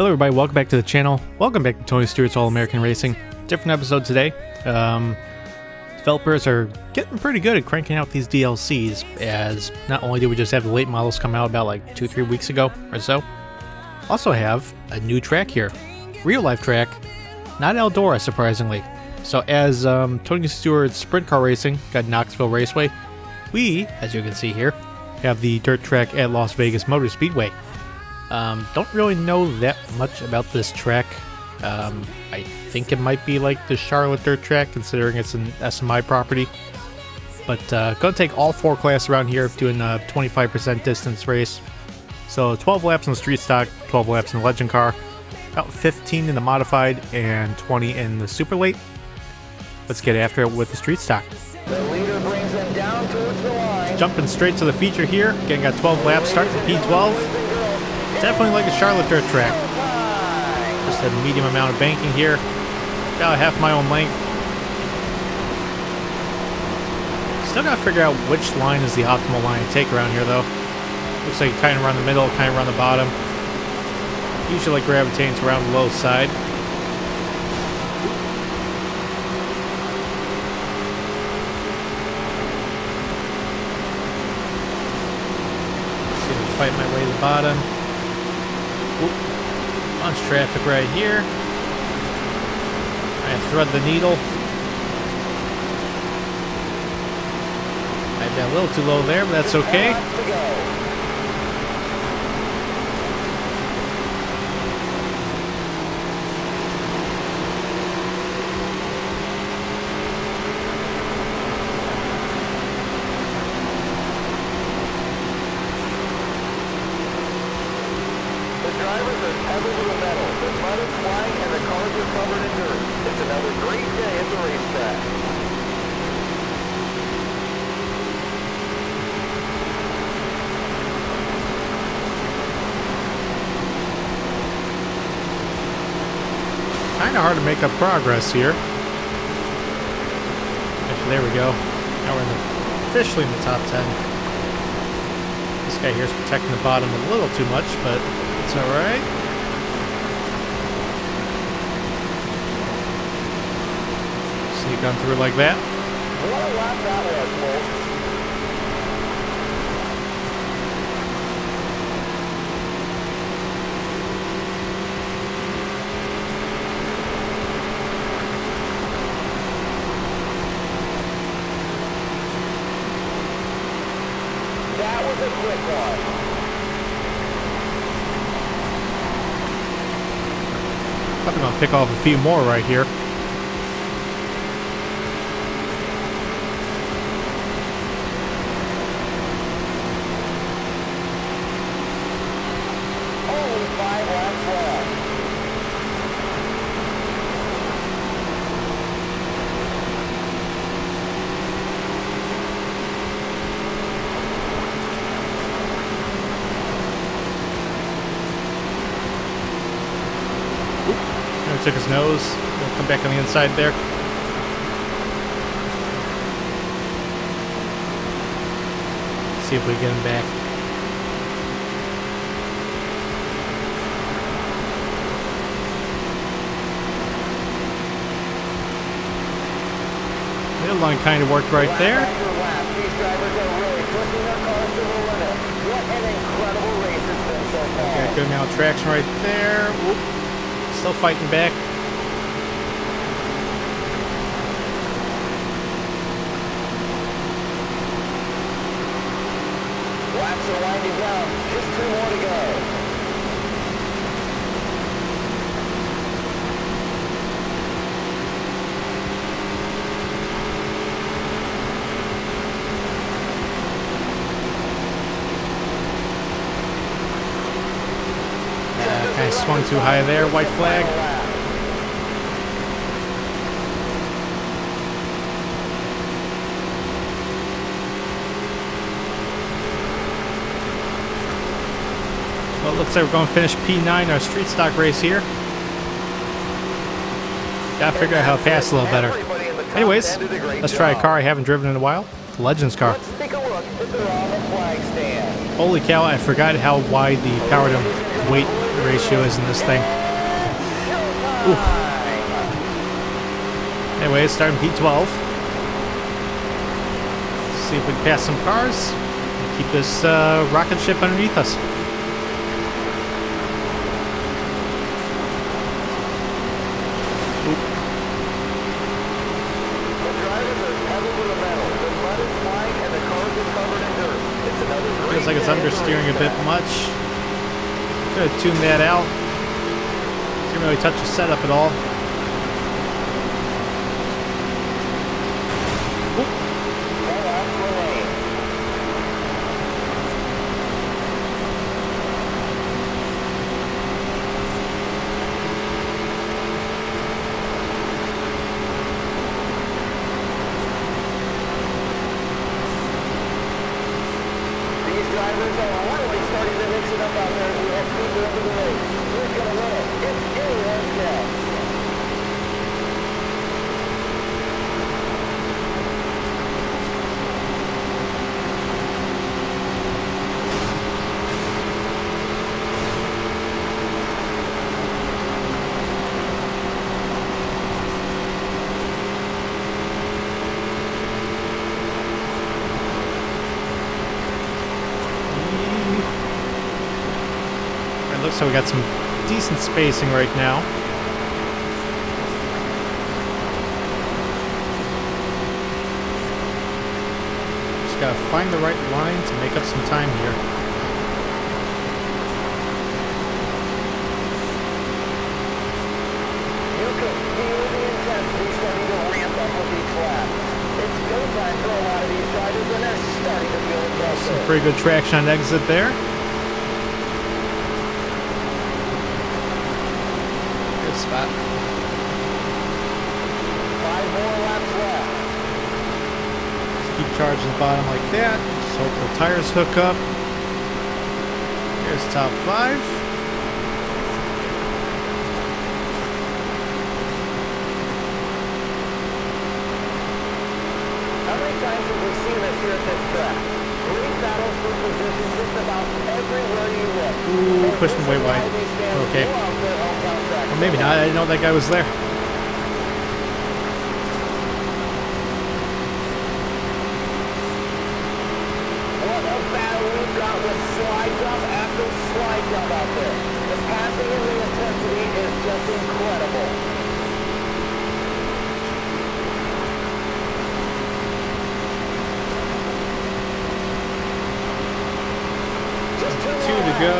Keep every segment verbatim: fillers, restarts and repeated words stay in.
Hello everybody, welcome back to the channel. Welcome back to Tony Stewart's All-American Racing. Different episode today. Um, developers are getting pretty good at cranking out these D L Cs, as not only did we just have the late models come out about like two, three weeks ago or so, also have a new track here. Real life track, not Eldora surprisingly. So as um, Tony Stewart's Sprint Car Racing got Knoxville Raceway, we, as you can see here, have the dirt track at Las Vegas Motor Speedway. Um, don't really know that much about this track. Um, I think it might be like the Charlotte dirt track, considering it's an S M I property. But uh, gonna take all four classes around here, doing a twenty-five percent distance race. So twelve laps in the street stock, twelve laps in the legend car, about fifteen in the modified, and twenty in the super late. Let's get after it with the street stock. The leader brings them down towards the line. Jumping straight to the feature here. Again, got twelve laps, starting from P twelve. Definitely like a Charlotte dirt track. Just a medium amount of banking here. About a half mile in length. Still gotta figure out which line is the optimal line to take around here though. Looks like you kind of run the middle, kind of run the bottom. Usually gravitating to around the low side. See if I fight my way to the bottom. Bunch of traffic right here. I thread the needle. I've been a little too low there, but that's okay. Kind of hard to make up progress here. Actually, there we go. Now we're in the, officially in the top ten. This guy here is protecting the bottom a little too much, but it's alright. Sneak on through like that. What a lap that was, folks. That was a quick one. I'm going to pick off a few more right here. Only five laps left. Took his nose. We'll come back on the inside there. See if we get him back. Middle line kind of worked right there. These drivers are really pushing their cars to the limit. What an incredible race it's been so far. Got good amount of traction right there. Whoop. Still fighting back. Laps are winding down. Just two more to go. Kind of swung too high there. White flag. Well, it looks like we're going to finish P nine, our street stock race here. Gotta figure out how to pass a little better. Anyways, let's try a car I haven't driven in a while. The Legends car. Let's take a look if they're on the flag stand. Holy cow, I forgot how wide the power to weight the ratio is in this thing. Ooh. Anyway, it's starting P twelve. Let's see if we can pass some cars and keep this uh, rocket ship underneath us. Feels like it's understeering a bit much. Could have tuned that out. Didn't really touch the setup at all. Drivers are really starting to mix it up out there as we head deeper into the race. Who's going to win it? It's anyone's guess. Looks like we got some decent spacing right now. Just gotta find the right line to make up some time here. You can feel the intensity starting to ramp up with each lap. It's go time for a lot of these drivers, and they're starting to feel it. Some pretty good traction on exit there. Spot. Five more laps left. Just keep charging the bottom like that. Just hope the tires hook up. Here's top five. How many times have we seen this here at this track? Great battles for position just about everywhere you look. Ooh, pushing way wide. Okay. Or maybe not. I didn't know that guy was there. What a battle we've got with slide jump after slide jump out there. The passing and the intensity is just incredible. Just two, Two to go.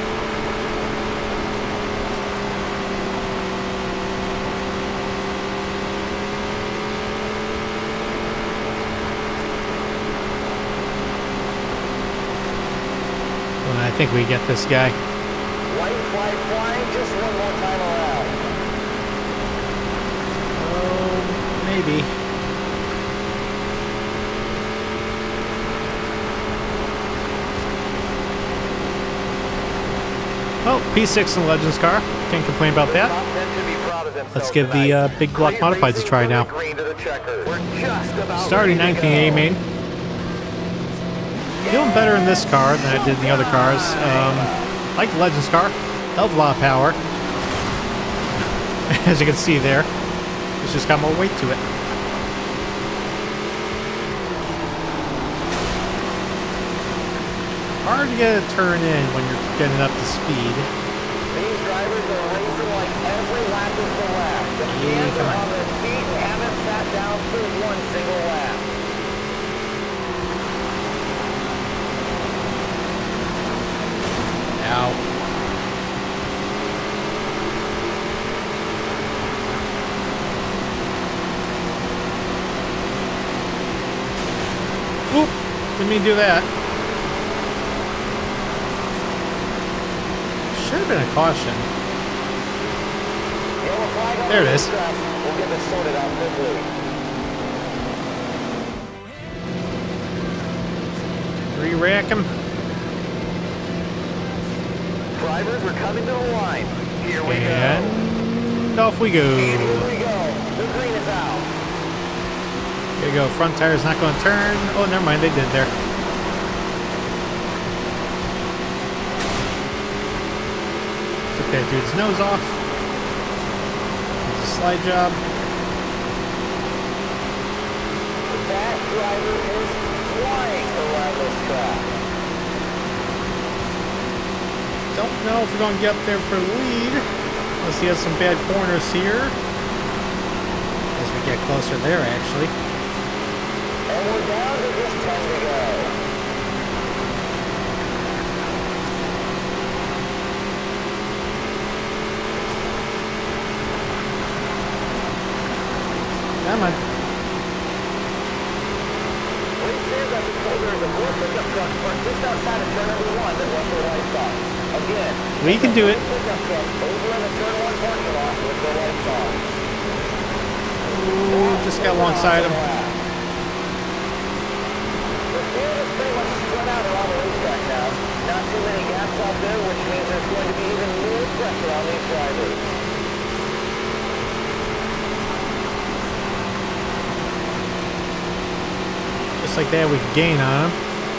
I think we get this guy. White flag flying just one more time around. Oh, maybe. Well, P six in the Legends car. Can't complain about that. Let's give the uh, big block modifieds a try now. Starting ninth in the A main. Feeling better in this car than I did in the other cars. Um, like the Legends car, hell of a lot of power. As you can see there, it's just got more weight to it. Hard to get a turn in when you're getting up to speed. These drivers are racing like every lap is the last. The fans are on their feet and haven't sat down for one single lap. Ow. Oop! Didn't mean to do that. Should have been a caution. There it is. We'll get this sorted out quickly. Re-rack him. Drivers are coming to the line. Here we and go. off we go. Here we go. The green is out. Here we go. Front tire's not going to turn. Oh, never mind. They did there. Work that dude's nose off. It's a slide job. That driver is flying around this track. Don't know if we're going to get up there for the lead. Unless he has some bad corners here. As we get closer there, actually. And we're down to just ten to go. Come on. Please stand up because there is a blue pickup truck parked just outside of turn number one that wants the lights off. Again, We can do it. pickup truck over in the turn one parking lot with the lights on. Ooh, just got alongside him. The field is pretty much spread out around the racetrack now. Not too many gaps out there, which means there's going to be even more pressure on these drivers. Just like that, we could gain on him.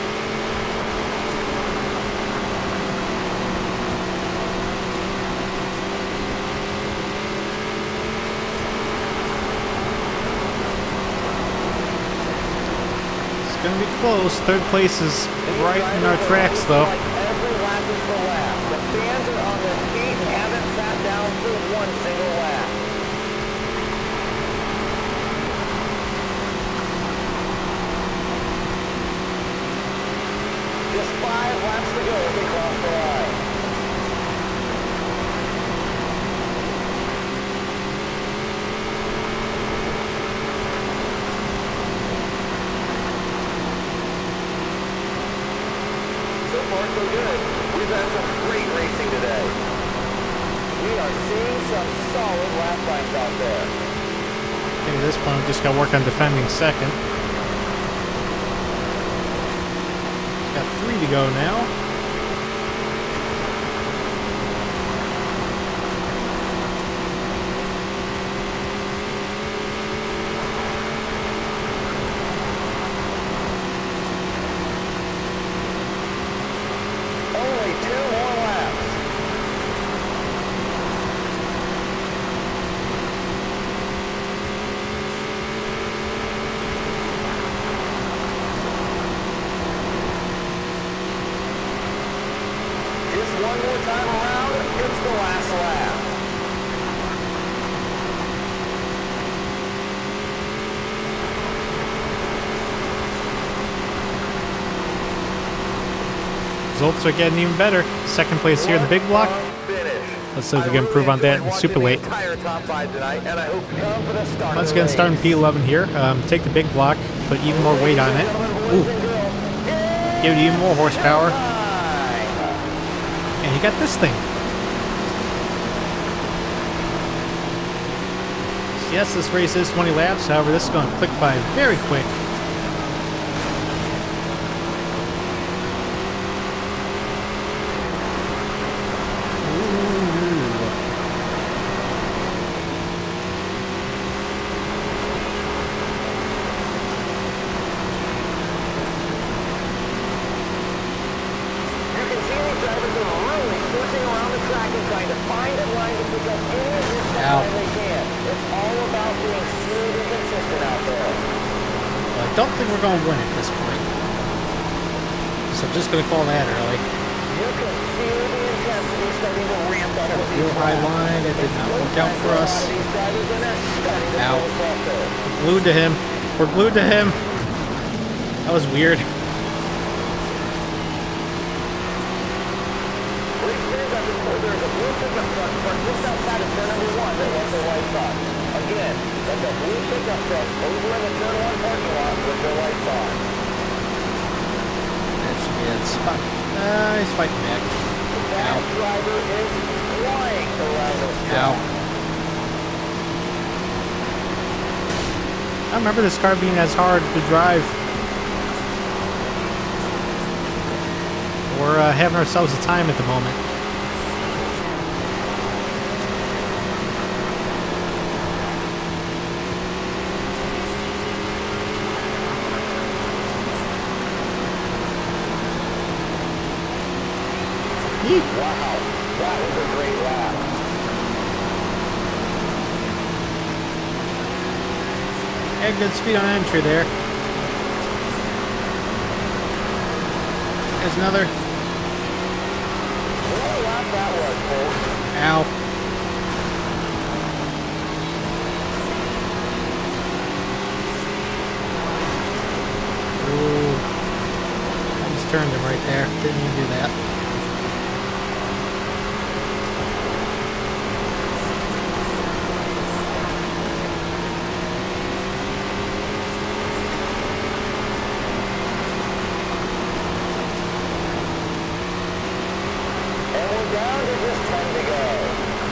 It's gonna be close. Third place is right in our tracks, though. Every lap is the last. The fans are on their feet and haven't sat down for one single lap. Just five laps to go as we cross the line. So far, so good. We've had some great racing today. We are seeing some solid lap times out there. I think at this point we just got to work on defending second. Got three to go now. Only two more laps. Just one more time around, it's the last lap. Results are getting even better. Second place here in the big block. What a finish. Let's see if we can improve on that in super late. Once again, starting P eleven here. Um, take the big block, put even more weight on it. Ooh. Give it even more horsepower. And you got this thing. So yes, this race is twenty laps. However, this is going to click by very quick. I don't think we're going to win at this point. So I'm just going to call that early. Got a real high line. It did not work out for us. Out. We're glued to him. We're glued to him. That was weird. Again, that's a blue pickup truck over in the turn one parking lot with their lights on. That should be a spot. Uh, he's fighting back. That Ow. driver is flying around this track. Ow. I remember this car being as hard to drive. We're uh, having ourselves a time at the moment. Wow, that was a great lap. Had good speed on entry there. There's another. What a lap that was, folks. Ow. Ooh. I just turned him right there. Didn't mean to do that. Down to just ten to go.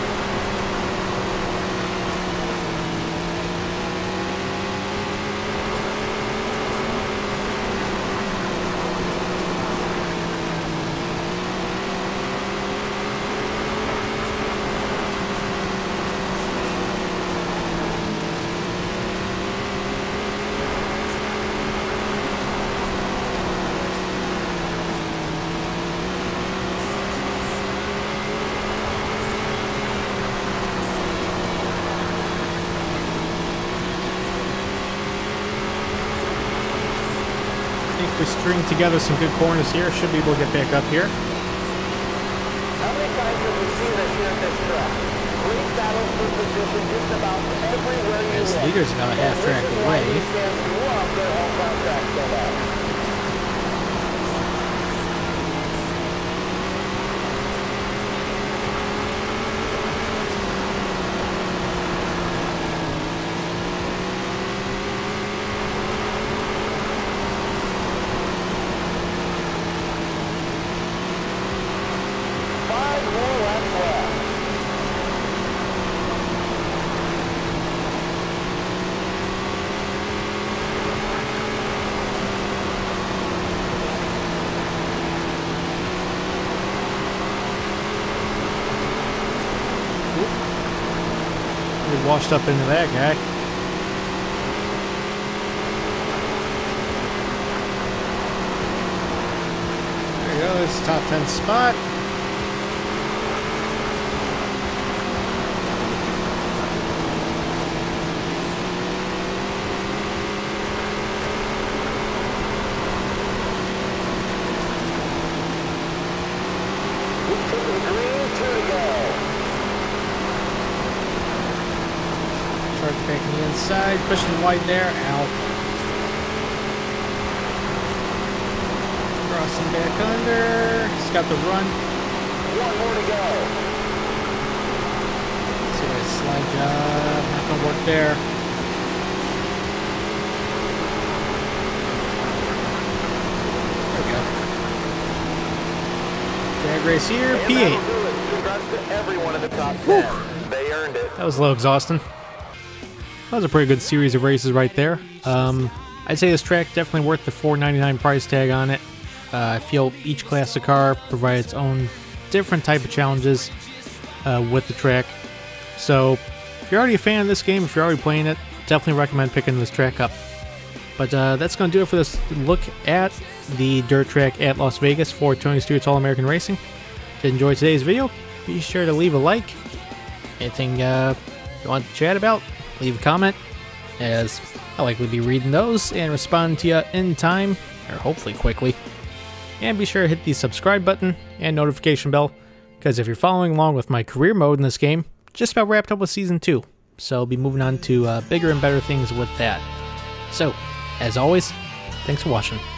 I think we string together some good corners here. Should be able to get back up here. How many times have we seen this here at this track? Great battles for position just about everywhere you As look. leader's about a half track away. These fans love their home track so much. We washed up into that guy. There you go, this is top ten spot. Back on the inside, pushing wide there, out. Crossing back under, he's got the run. One more to go. See that slide job, not gonna work there. There we go. Drag race here, P eight. Congrats to everyone in the top ten. They earned it. That was a little exhausting. That was a pretty good series of races right there. Um, I'd say this track definitely worth the four ninety-nine price tag on it. Uh, I feel each class of car provides its own different type of challenges uh, with the track. So if you're already a fan of this game, if you're already playing it, definitely recommend picking this track up. But uh, that's going to do it for this look at the dirt track at Las Vegas for Tony Stewart's All-American Racing. If you enjoyed today's video, be sure to leave a like. Anything uh, you want to chat about, leave a comment, as I'll likely be reading those and responding to you in time, or hopefully quickly. And be sure to hit the subscribe button and notification bell, because if you're following along with my career mode in this game, just about wrapped up with Season two, so I'll be moving on to uh, bigger and better things with that. So, as always, thanks for watching.